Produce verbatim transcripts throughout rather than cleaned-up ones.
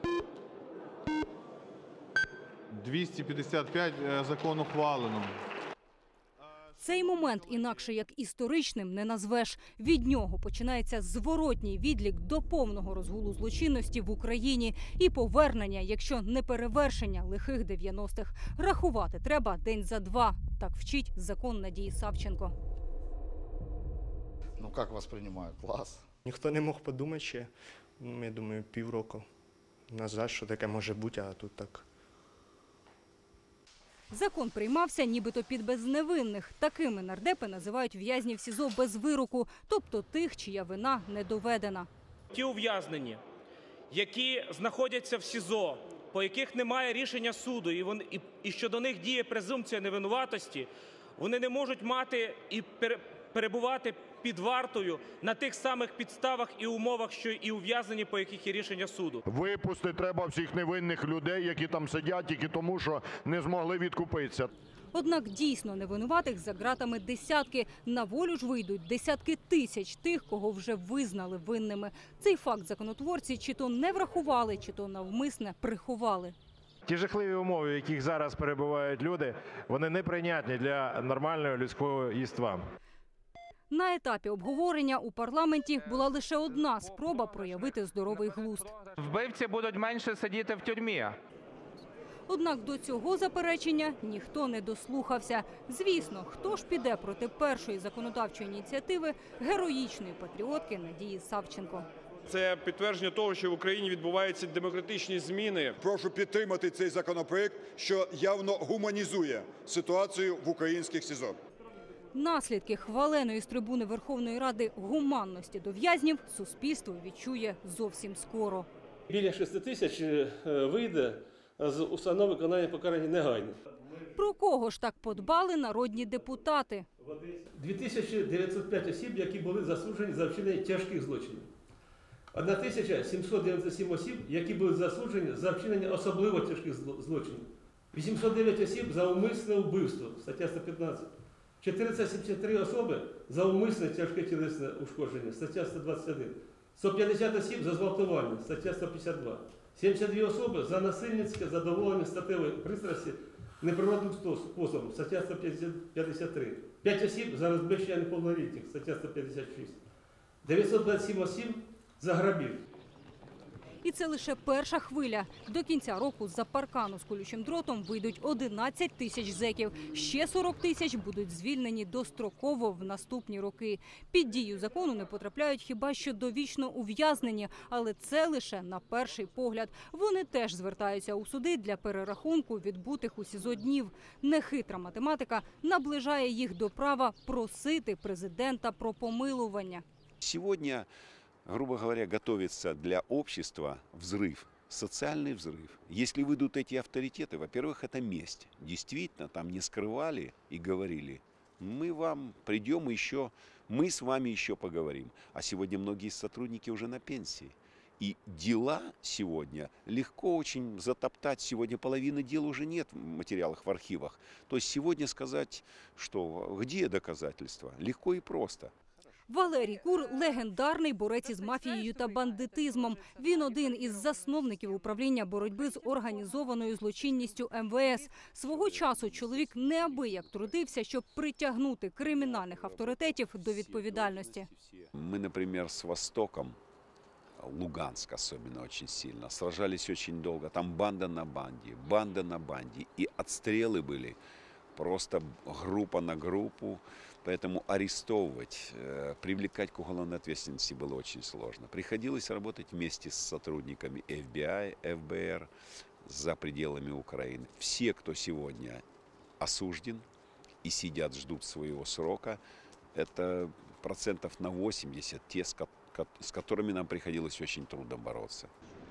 двісті п'ятдесят п'ять, закон ухвалено. Цей момент інакше як історичним не назвеш. Від нього починається зворотній відлік до повного розгулу злочинності в Україні і повернення, якщо не перевершення лихих дев'яностих. Рахувати треба день за два. Так вчить закон Надії Савченко. Ну, як восприймають? Клас. Ніхто не мог подумати ще, ну, я думаю, півроку назад, що таке може бути, а тут так. Закон приймався нібито під безневинних. Такими нардепи називають в'язнів СІЗО без вироку, тобто тих, чия вина не доведена. Ті ув'язнені, які знаходяться в СІЗО, по яких немає рішення суду, і, вони, і, і що до них діє презумпція невинуватості, вони не можуть мати і пере, перебувати під вартою на тих самих підставах і умовах, що і ув'язнені, по яких є рішення суду. Випустити треба всіх невинних людей, які там сидять тільки тому, що не змогли відкупитися. Однак дійсно невинуватих за ґратами десятки. На волю ж вийдуть десятки тисяч тих, кого вже визнали винними. Цей факт законотворці чи то не врахували, чи то навмисне приховали. Ті жахливі умови, в яких зараз перебувають люди, вони неприйнятні для нормального людського єства. На етапі обговорення у парламенті була лише одна спроба проявити здоровий глузд. Вбивці будуть менше сидіти в тюрмі. Однак до цього заперечення ніхто не дослухався. Звісно, хто ж піде проти першої законодавчої ініціативи героїчної патріотки Надії Савченко. Це підтвердження того, що в Україні відбуваються демократичні зміни. Прошу підтримати цей законопроект, що явно гуманізує ситуацію в українських СІЗО. Наслідки хваленої з трибуни Верховної Ради гуманності до в'язнів суспільство відчує зовсім скоро. Біля шести тисяч вийде з установ виконання покарання негайно. Про кого ж так подбали народні депутати? дві тисячі дев'ятсот п'ять осіб, які були засуджені за вчинення тяжких злочинів. одна тисяча сімсот дев'яносто сім осіб, які були засуджені за вчинення особливо тяжких злочинів. вісімсот дев'ять осіб за умисне вбивство, стаття сто п'ятнадцять. чотириста сімдесят три особи за умисне тяжке тілесне ушкодження, стаття сто двадцять один. сто п'ятдесят осіб за зґвалтування, стаття сто п'ятдесят два. сімдесят дві особи за насильницьке задоволення статевої пристрасті неприродним способом, стаття сто п'ятдесят три. п'ять осіб за розбещення неповнолітніх, стаття сто п'ятдесят шість. дев'ятсот двадцять сім осіб за грабіж. І це лише перша хвиля. До кінця року з-за паркану з колючим дротом вийдуть одинадцять тисяч зеків. Ще сорок тисяч будуть звільнені достроково в наступні роки. Під дію закону не потрапляють хіба що довічно ув'язнені, але це лише на перший погляд. Вони теж звертаються у суди для перерахунку відбутих у СІЗО днів. Нехитра математика наближає їх до права просити президента про помилування. Сьогодні, грубо говоря, готовится для общества взрыв, социальный взрыв. Если выйдут эти авторитеты, во-первых, это месть. Действительно, там не скрывали и говорили, мы вам придем еще, мы с вами еще поговорим. А сегодня многие сотрудники уже на пенсии. И дела сегодня легко очень затоптать. Сегодня половины дел уже нет в материалах, в архивах. То есть сегодня сказать, что где доказательства, легко и просто. Валерій Кур – легендарний борець із мафією та бандитизмом. Він один із засновників управління боротьби з організованою злочинністю ем ве ес. Свого часу чоловік неабияк трудився, щоб притягнути кримінальних авторитетів до відповідальності. Мы, например, с Востоком, Луганск особенно очень сильно, сражались очень долго. Там банда на банде, банда на банде. И отстрелы были просто группа на группу. Поэтому арестовывать, привлекать к уголовной ответственности было очень сложно. Приходилось работать вместе с сотрудниками эф би ай, эф бэ эр за пределами Украины. Все, кто сегодня осужден и сидят, ждут своего срока, это процентов на восемьдесят те, с которыми нам приходилось очень трудно бороться.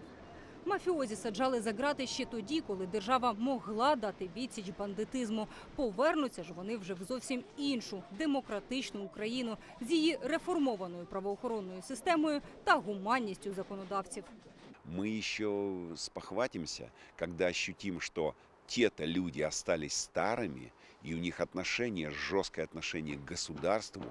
Мафіозі саджали за ґрати ще тоді, коли держава могла дати відсіч бандитизму. Повернуться ж вони вже в зовсім іншу, демократичну Україну з її реформованою правоохоронною системою та гуманністю законодавців. Мы еще спохватимся, когда ощутим, что те-то люди остались старыми, и у них отношение, жесткое отношение к государству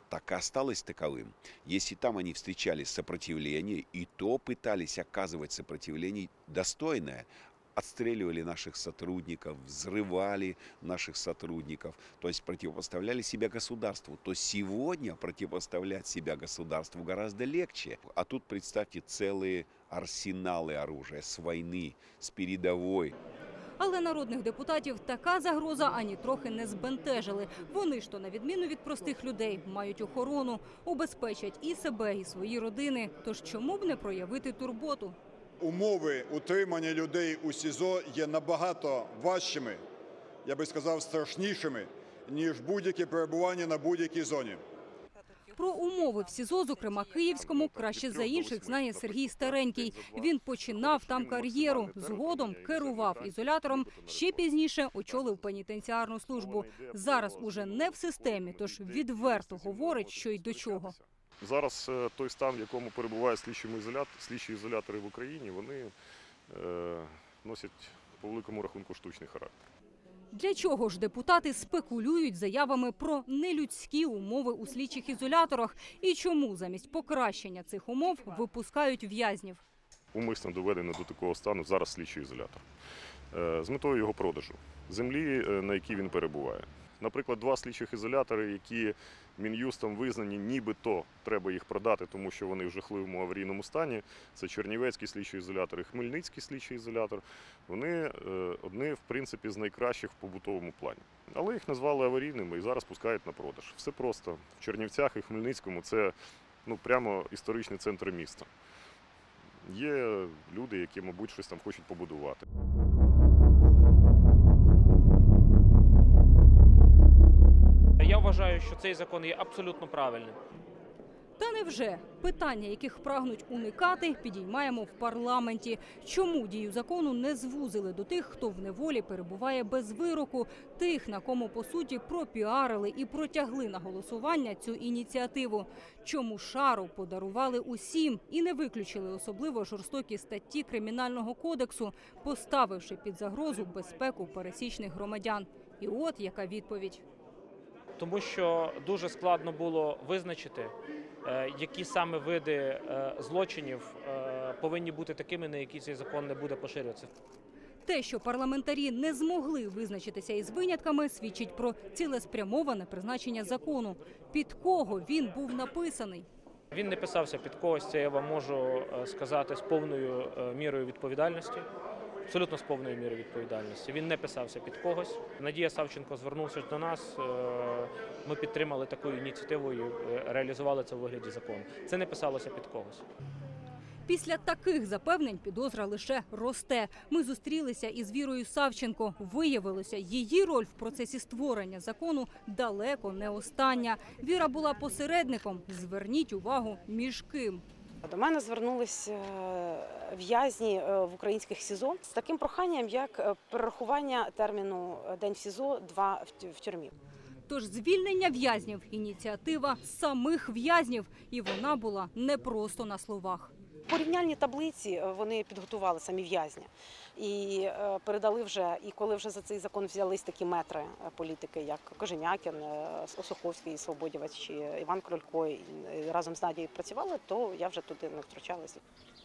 так и осталось таковым. Если там они встречали сопротивление, и то пытались оказывать сопротивление достойное, отстреливали наших сотрудников, взрывали наших сотрудников, то есть противопоставляли себя государству, то сегодня противопоставлять себя государству гораздо легче. А тут, представьте, целые арсеналы оружия с войны, с передовой. Але народних депутатів така загроза ані трохи не збентежили. Вони ж то, на відміну від простих людей, мають охорону, убезпечать і себе, і свої родини. Тож чому б не проявити турботу? Умови утримання людей у СІЗО є набагато важчими, я би сказав, страшнішими, ніж будь-яке перебування на будь-якій зоні. Про умови в СІЗО, зокрема київському, краще за інших знає Сергій Старенький. Він починав там кар'єру, згодом керував ізолятором, ще пізніше очолив пенітенціарну службу. Зараз уже не в системі, тож відверто говорить, що й до чого. Зараз той стан, в якому перебувають слідчі ізолятори в Україні, вони е, носять по великому рахунку штучний характер. Для чого ж депутати спекулюють заявами про нелюдські умови у слідчих ізоляторах? І чому замість покращення цих умов випускають в'язнів? Умисно доведено до такого стану зараз слідчий ізолятор. Е, з метою його продажу землі, на якій він перебуває. Наприклад, два слідчих ізолятори, які Мін'юстом визнані, нібито треба їх продати, тому що вони в жахливому аварійному стані. Це Чернівецький слідчий ізолятор і Хмельницький слідчий ізолятор. Вони одні, в принципі, з найкращих в побутовому плані. Але їх назвали аварійними і зараз пускають на продаж. Все просто. В Чернівцях і Хмельницькому це ну, прямо історичний центр міста. Є люди, які, мабуть, щось там хочуть побудувати. Я вважаю, що цей закон є абсолютно правильним. Та невже? Питання, яких прагнуть уникати, підіймаємо в парламенті. Чому дію закону не звузили до тих, хто в неволі перебуває без вироку, тих, на кому, по суті, пропіарили і протягли на голосування цю ініціативу? Чому шару подарували усім і не виключили особливо жорстокі статті Кримінального кодексу, поставивши під загрозу безпеку пересічних громадян? І от яка відповідь. Тому що дуже складно було визначити, які саме види злочинів повинні бути такими, на які цей закон не буде поширюватися. Те, що парламентарі не змогли визначитися із винятками, свідчить про цілеспрямоване призначення закону. Під кого він був написаний? Він не писався під когось, це я вам можу сказати з повною мірою відповідальності. Абсолютно з повною мірою відповідальності. Він не писався під когось. Надія Савченко звернувся до нас, ми підтримали таку ініціативу і реалізували це у вигляді закону. Це не писалося під когось. Після таких запевнень підозра лише росте. Ми зустрілися із Вірою Савченко. Виявилося, її роль в процесі створення закону далеко не остання. Віра була посередником, зверніть увагу, між ким. До мене звернулися в'язні в українських СІЗО з таким проханням, як перерахування терміну «День в СІЗО», два в тюрмі. Тож звільнення в'язнів – ініціатива самих в'язнів. І вона була не просто на словах. Порівняльні таблиці вони підготували самі в'язні. І передали вже, і коли вже за цей закон взялись такі метри політики, як Кожем'якін, Осуховський, Свободівець, Іван Крулько, і разом з Надією працювали, то я вже туди не втручалася.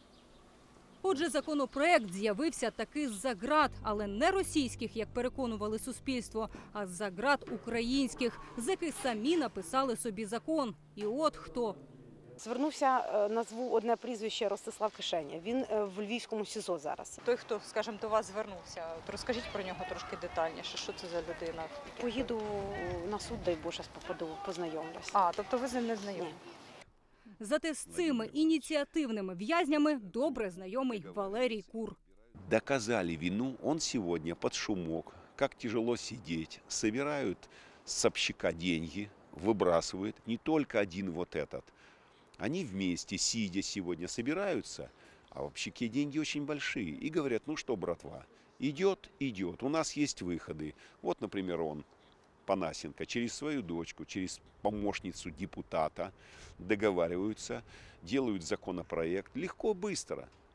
Отже, законопроект з'явився таки з-за ґрат, але не російських, як переконували суспільство, а з-за ґрат українських, зеки самі написали собі закон. І от хто. Звернувся, назву одне прізвище, Ростислав Кишеня. Він в Львівському СІЗО зараз. Той, хто, скажімо, до вас звернувся, розкажіть про нього трошки детальніше, що це за людина? Поїду на суд, дай Боже, попаду, познайомлюсь. А, тобто ви з ним не знайомі? Зате з цими ініціативними в'язнями добре знайомий Валерій Кур. Доказали вину, он сегодня под шумок, как тяжело сидеть, собирают с общака деньги, выбрасывают, не только один вот этот. Они вместе, сидя сегодня, собираются, а в общаке деньги очень большие. И говорят, ну что, братва, идет, идет, у нас есть выходы. Вот, например, он, Панасенко, через свою дочку, через помощницу депутата договариваются, делают законопроект. Легко, быстро.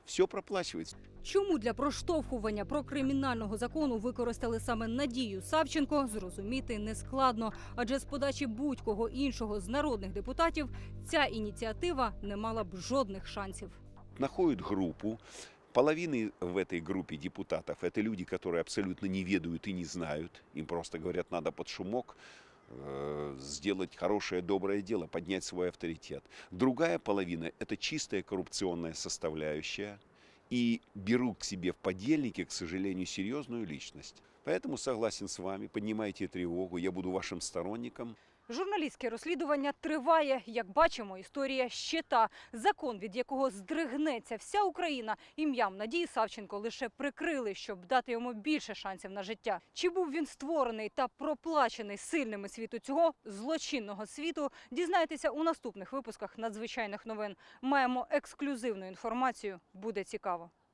Все проплачивается. Чому для проштовхування прокримінального закону використали саме Надію Савченко, зрозуміти нескладно. Адже з подачі будь-кого іншого з народних депутатів ця ініціатива не мала б жодних шансів. Находят группу. Половина в этой группе депутатов – это люди, которые абсолютно не ведают и не знают. Им просто говорят, надо под шумок э, сделать хорошее, доброе дело, поднять свой авторитет. Другая половина – это чистая коррупционная составляющая. И берут к себе в подельники, к сожалению, серьезную личность. Поэтому согласен с вами, поднимайте тревогу, я буду вашим сторонником. Журналістське розслідування триває. Як бачимо, історія ще та. Закон, від якого здригнеться вся Україна, ім'ям Надії Савченко лише прикрили, щоб дати йому більше шансів на життя. Чи був він створений та проплачений сильними світу цього злочинного світу, дізнаєтеся у наступних випусках надзвичайних новин. Маємо ексклюзивну інформацію. Буде цікаво.